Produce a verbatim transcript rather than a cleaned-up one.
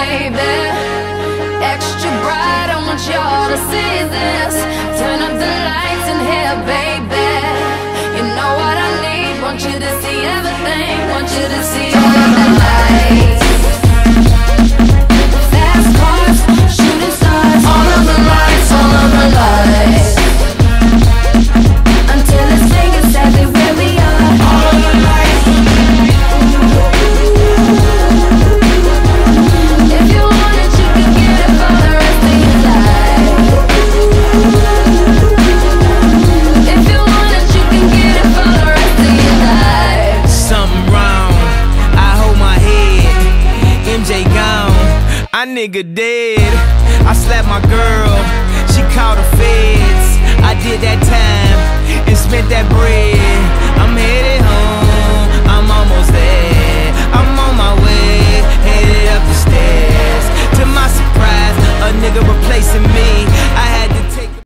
baby. Extra bright, I want y'all to see this. Turn up the lights in here, baby. You know what I need. Want you to see everything. Want you to see all of the lights. Fast cars, shooting stars. All of the lights, all of the lights. Until it's sing exactly where we are. All of the lights. If you want it, you can get it for the rest of your life. If you want it, you can get it for the rest of your life. Something wrong, I hold my head. M J gone, I nigga dead. I slapped my girl,